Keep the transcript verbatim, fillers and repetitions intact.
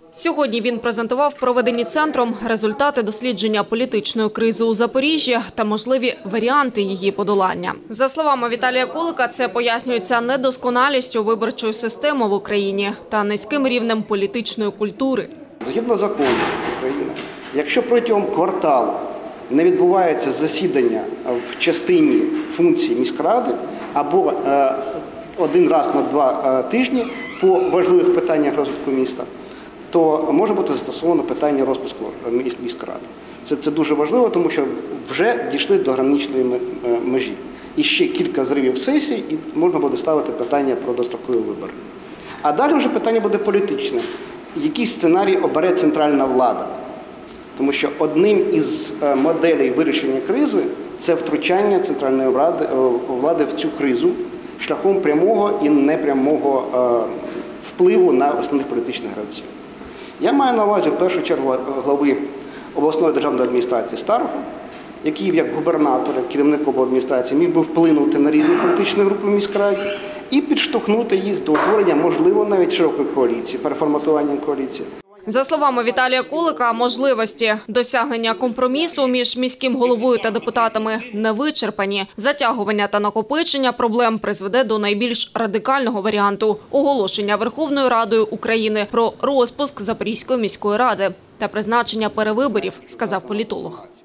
Сьогодні він презентував проведені центром результати дослідження політичної кризи у Запоріжжі та можливі варіанти її подолання. За словами Віталія Кулика, це пояснюється недосконалістю виборчої системи в Україні та низьким рівнем політичної культури. Згідно закону України, якщо протягом кварталу не відбувається засідання в частині функцій міськради або е, один раз на два тижні по важливих питаннях розвитку міста, то може бути застосовано питання розпуску міськради. Це, це дуже важливо, тому що вже дійшли до граничної межі. І ще кілька зривів сесій, і можна буде ставити питання про дострокові вибори. А далі вже питання буде політичне. Який сценарій обере центральна влада? Тому що одним із моделей вирішення кризи – це втручання центральної влади, влади в цю кризу шляхом прямого і непрямого впливу на основних політичних гравців. Я маю на увазі в першу чергу глави обласної державної адміністрації Старого, який як губернатор, як керівник обладміністрації міг би вплинути на різні політичні групи в міськраді і підштовхнути їх до утворення, можливо, навіть широкої коаліції, переформатування коаліції. За словами Віталія Кулика, можливості досягнення компромісу між міським головою та депутатами не вичерпані. Затягування та накопичення проблем призведе до найбільш радикального варіанту – оголошення Верховною Радою України про розпуск Запорізької міської ради та призначення перевиборів, сказав політолог.